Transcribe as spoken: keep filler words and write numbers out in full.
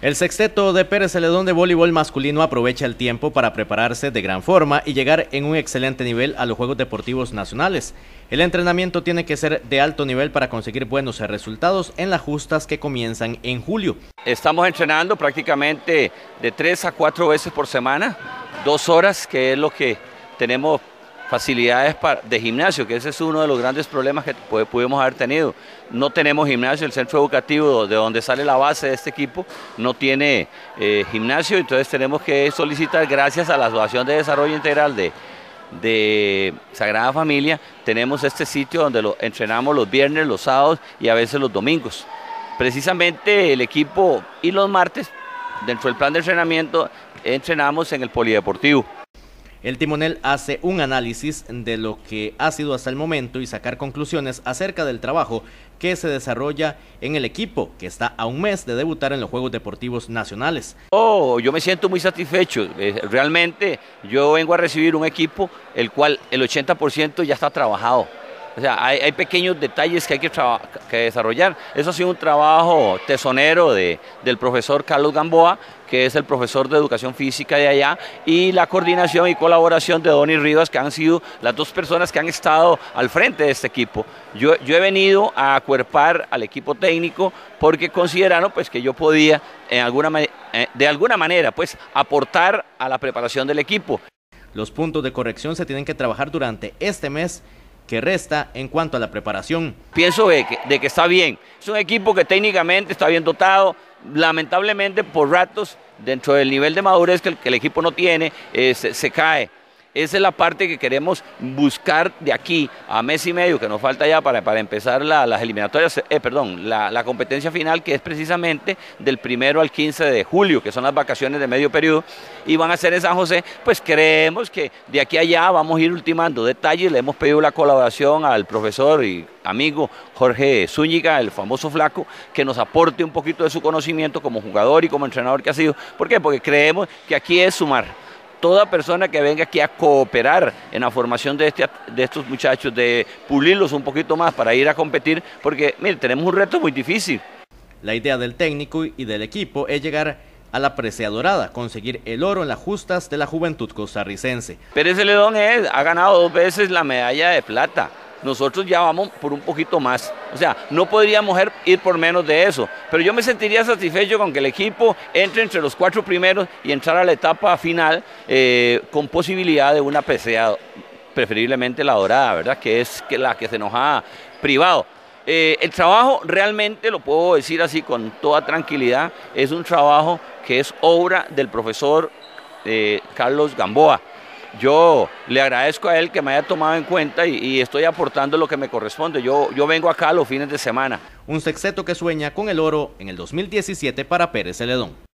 El sexteto de Pérez Celedón de voleibol masculino aprovecha el tiempo para prepararse de gran forma y llegar en un excelente nivel a los Juegos Deportivos Nacionales. El entrenamiento tiene que ser de alto nivel para conseguir buenos resultados en las justas que comienzan en julio. Estamos entrenando prácticamente de tres a cuatro veces por semana, dos horas, que es lo que tenemos facilidades para, de gimnasio, que ese es uno de los grandes problemas que pudimos haber tenido. No tenemos gimnasio, el centro educativo de donde sale la base de este equipo no tiene eh, gimnasio, entonces tenemos que solicitar, gracias a la Asociación de Desarrollo Integral de, de Sagrada Familia, tenemos este sitio donde lo entrenamos los viernes, los sábados y a veces los domingos. Precisamente el equipo y los martes, dentro del plan de entrenamiento, entrenamos en el polideportivo. El timonel hace un análisis de lo que ha sido hasta el momento y sacar conclusiones acerca del trabajo que se desarrolla en el equipo, que está a un mes de debutar en los Juegos Deportivos Nacionales. Oh, yo me siento muy satisfecho. Realmente yo vengo a recibir un equipo el cual el ochenta por ciento ya está trabajado. O sea, hay, hay pequeños detalles que hay que, que desarrollar. Eso ha sido un trabajo tesonero de, del profesor Carlos Gamboa, que es el profesor de educación física de allá, y la coordinación y colaboración de Donny Rivas, que han sido las dos personas que han estado al frente de este equipo. Yo, yo he venido a acuerpar al equipo técnico porque consideraron pues, que yo podía en alguna, de alguna manera pues, aportar a la preparación del equipo. Los puntos de corrección se tienen que trabajar durante este mes que resta en cuanto a la preparación. Pienso de que, de que está bien. Es un equipo que técnicamente está bien dotado, lamentablemente por ratos, dentro del nivel de madurez que el, que el equipo no tiene, eh, se, se cae. Esa es la parte que queremos buscar de aquí a mes y medio, que nos falta ya para, para empezar la, las eliminatorias, eh, perdón, la, la competencia final, que es precisamente del primero al quince de julio, que son las vacaciones de medio periodo, y van a ser en San José. Pues creemos que de aquí a allá vamos a ir ultimando detalles. Le hemos pedido la colaboración al profesor y amigo Jorge Zúñiga, el famoso Flaco, que nos aporte un poquito de su conocimiento como jugador y como entrenador que ha sido. ¿Por qué? Porque creemos que aquí es sumar. Toda persona que venga aquí a cooperar en la formación de, este, de estos muchachos, de pulirlos un poquito más para ir a competir, porque mire, tenemos un reto muy difícil. La idea del técnico y del equipo es llegar a la presea dorada, conseguir el oro en las justas de la juventud costarricense. Pérez Celedón es, ha ganado dos veces la medalla de plata. Nosotros ya vamos por un poquito más, o sea, no podríamos ir por menos de eso, pero yo me sentiría satisfecho con que el equipo entre entre los cuatro primeros y entrar a la etapa final eh, con posibilidad de una presea, preferiblemente la dorada, ¿verdad? Que es la que se nos ha privado. Eh, el trabajo realmente, lo puedo decir así con toda tranquilidad, es un trabajo que es obra del profesor eh, Carlos Gamboa. Yo le agradezco a él que me haya tomado en cuenta y, y estoy aportando lo que me corresponde. Yo, yo vengo acá los fines de semana. Un sexteto que sueña con el oro en el dos mil diecisiete para Pérez Celedón.